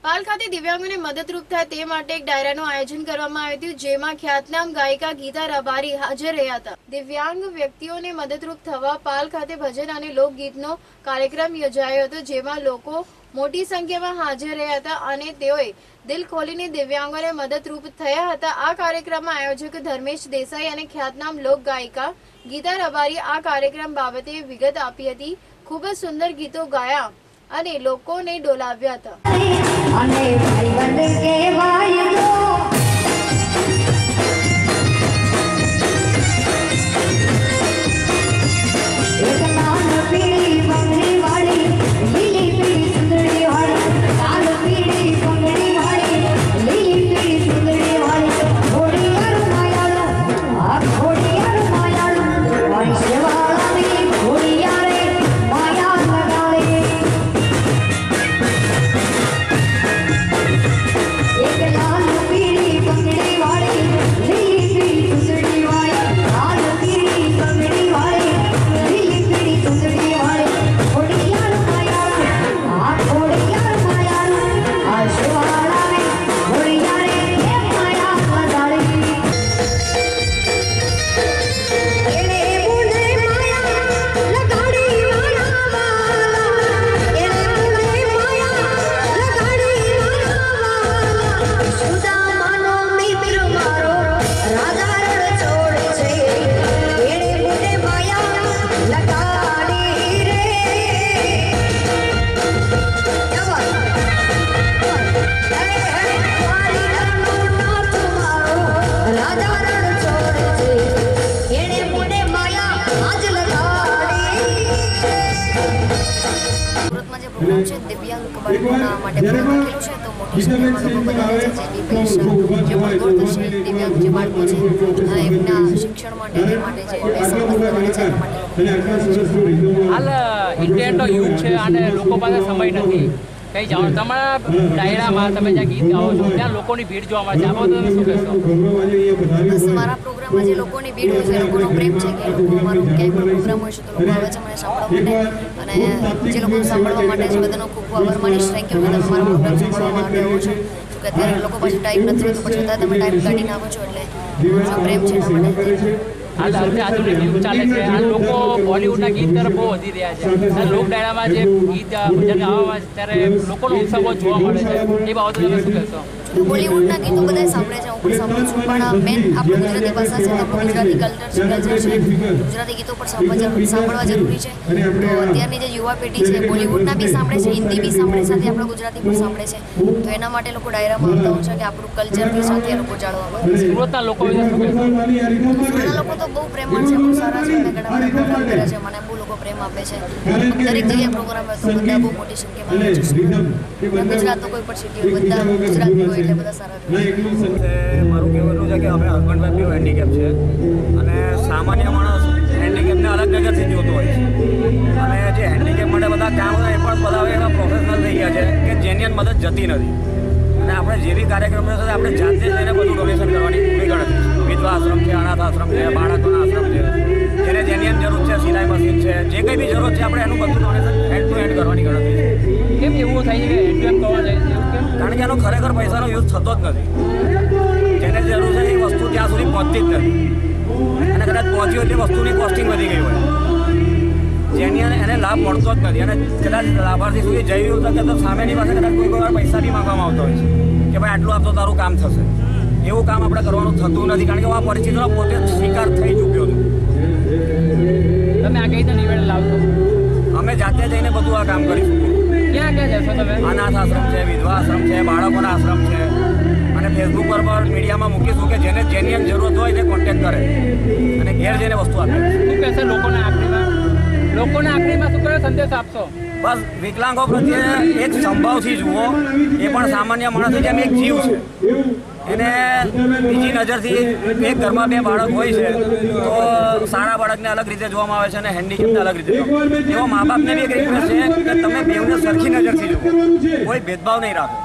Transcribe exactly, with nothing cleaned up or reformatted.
પાલ ખાતે દિવ્યાંગોને મદદરૂપ થાય તે માટે એક ડાયરાનું આયોજન કરવામાં આવ્યું હતું, જેમાં ખ્યાતનામ ગાયિકા ગીતા રબારી હાજર રહ્યા હતા। દિવ્યાંગ વ્યક્તિઓને મદદરૂપ થવા પાલ ખાતે ભજન અને લોકગીતનો કાર્યક્રમ યોજાયો હતો, જેમાં લોકો મોટી સંખ્યામાં હાજર રહ્યા હતા અને તેઓએ દિલ ખોલીને દિવ્યાંગોને મદદરૂપ થયા હતા। આ કાર્યક્રમમાં આયોજક ધર્મેશ દેસાઈ અને ખ્યાતનામ લોક ગાયિકા ગીતા રબારી આ કાર્યક્રમ બાબતે વિગત આપી હતી। ખૂબ જ સુંદર ગીતો ગાયા અને લોકોને ડોલાવ્યા હતા। दिव्यांग बाळकोना માટે બનાવેલું છે તો મોટી સંખ્યામાં લોકો બધાને છે જેની પેન્શન જે વર્ગોદર્શી દિવ્યાંગ જે બાળકો છે એમના શિક્ષણ માટે તે માટે જે પૈસા બચાવવાના છે માટે હાલ ઇન્ટરનેટનો યુગ છે અને લોકો પાસે સમય નથી કઈ જાઓ તમારા ડાયરામાં તમે જ્યાં ગીત ગાઓ છો ત્યાં લોકોની ભીડ જોવા મળે છે આ બધું તમે શું કહેશો? બસ મારા પ્રોગ્રામમાં જે લોકોની ભીડ હોય છે લોકોનો પ્રેમ છે કે લોકો અમારું ક્યાંય પણ પ્રોગ્રામ હોય છે તો લોકો આવે છે મને સાંભળવા માટે અને જે લોકો સાંભળવા માટે છે બધાનો ખૂબ ખૂબ આભાર માનીશ। થેન્ક યુ કે તમે મારો પ્રોગ્રામ સાંભળવા માટે આવો છો કે અત્યારે લોકો પાસે ટાઈમ નથી હોતો પછી છતાં તમે ટાઈમ કાઢીને આવો છો એટલે જો પ્રેમ છે એના માટે હાલ હવે આધુનિક યુગ ચાલે છે આ લોકો બોલિવૂડના ગીત તરફ બહુ વધી રહ્યા છે અને લોક ડાયરામાં જે ગીત ભજન ગાવામાં ત્યારે લોકોનો ઉત્સાહ બહુ જોવા મળે છે એ બાબતે તમે શું કહેશો? બોલિવૂડના ગીતો બધા સાંભળે છે, હું પણ સાંભળું છું, પણ મેન આપણું ગુજરાતી ભાષા છે, આપણું ગુજરાતી કલ્ચર છે કલ્ચર છે ગુજરાતી ગીતો પણ સાંભળવા સાંભળવા જરૂરી છે। તો અત્યારની જે યુવા પેઢી છે બોલિવૂડના બી સાંભળે છે, હિન્દી બી સાંભળે છે, સાથે આપણું ગુજરાતી પણ સાંભળે છે, તો એના માટે લોકો ડાયરામાં આવતા હોય છે કે આપણું કલ્ચર બી સાથે એ લોકો જાળવવા માંગે છે। સુરતના લોકો વિશે શું કહેશો? સુરતના લોકો તો બહુ પ્રેમાળ છે, બહુ સારા છે, મેં ઘણા બધા પ્રોગ્રામ કર્યા છે, મને બહુ લોકો પ્રેમ આપે છે, દરેક જગ્યાએ પ્રોગ્રામ હોય તો બધા બહુ મોટી સંખ્યામાં આવે છે। ગુજરાત તો કોઈ પણ સિટી હોય બધા ગુજરાતી હોય એટલે બધા સારા રહે છે। મારું કહેવાનું છે કે અમે હસબન્ડ વાઈફ હેન્ડીકેપ છે અને સામાન્ય માણસ હેન્ડીકેપને અલગ નજરથી જોતો હોય છે અને જે હેન્ડીકેપ માટે બધા કામ હોય એ પણ બધા એવા પ્રોફેશનલ થઈ ગયા છે કે જેની મદદ જતી નથી અને આપણે જે બી કાર્યક્રમ છે આપણે જાતે જઈને બધું ડોનેશન કરવાની પૂરી ગણતરી છે। વિધવા આશ્રમ છે, અનાથ આશ્રમ છે, બાળકોના આશ્રમ છે, જેને જેની જરૂર છે, સિલાઈ મશીન છે, જે કંઈ બી જરૂર છે આપણે એનું બધું ડોનેશન હેન્ડ ટુ હેન્ડ કરવાની ગણતરી છે। કેમ એવું થાય છે કે હેન્ડ ટુ હેન્ડ કરવા જાય છે? કારણ કે એનો ખરેખર પૈસાનો યુઝ થતો જ નથી, જેને જરૂર છે એ વસ્તુ ત્યાં સુધી પહોંચતી જ નથી અને કદાચ પહોંચ્યું એટલે વસ્તુની કોસ્ટિંગ વધી ગઈ હોય જેની એને લાભ મળતો જ નથી અને કદાચ લાભાર્થી સુધી જઈ રહ્યું કે તો સામેની પાસે કદાચ કોઈ વાર પૈસા બી માંગવામાં આવતો હોય છે કે ભાઈ આટલું આપતો તારું કામ થશે, એવું કામ આપણે કરવાનું થતું નથી કારણ કે હું આ પરિસ્થિતિનો પોતે શિકાર થઈ ચૂક્યો છું। તમે આ કઈ રીતે નિવેડન લાવશો? અમે જાતે જઈને બધું આ કામ કરીશું। ક્યાં ક્યાં જશો તમે? અનાથ આશ્રમ છે, વિધવા આશ્રમ છે, બાળકોના આશ્રમ છે અને ફેસબુક પર પણ મીડિયામાં મૂકીશું કે જેને જેની જરૂરત હોય તે કોન્ટેક્ટ કરે અને ઘેર જઈને વસ્તુ આપે। શું કહેશે લોકોને આખરીમાં લોકોને આખરીમાં શું કયો સંદેશ આપશો? બસ વિકલાંગો પ્રત્યે એક સંભાવથી જુઓ, એ પણ સામાન્ય માણસ જેમ એક જીવ છે, એને બીજી નજરથી એક ઘરમાં બે બાળક હોય છે તો સારા બાળકને અલગ રીતે જોવામાં આવે છે અને હેન્ડીકેપને અલગ રીતે જોવામાં આવે છે। એવો મા બાપને બી એક રિક્વેસ્ટ છે કે તમે બેઉને સરખી નજરથી જુઓ, કોઈ ભેદભાવ નહીં રાખો।